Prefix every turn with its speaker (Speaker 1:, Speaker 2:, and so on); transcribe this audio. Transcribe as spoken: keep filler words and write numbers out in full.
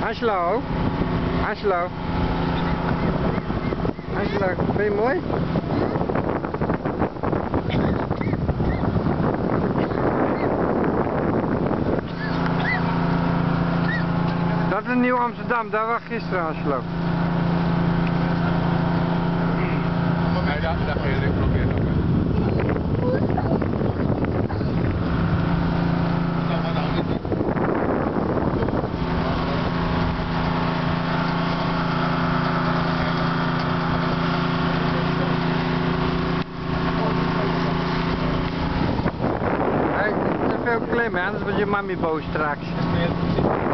Speaker 1: Angelo. Angelo. Angelo, vind je het mooi? Dat is Nieuw Amsterdam, daar was gisteren Angelo.
Speaker 2: Nee, daar, daar kun je het proberen.
Speaker 1: Hey, te veel klimmen, anders wordt je mami boos straks.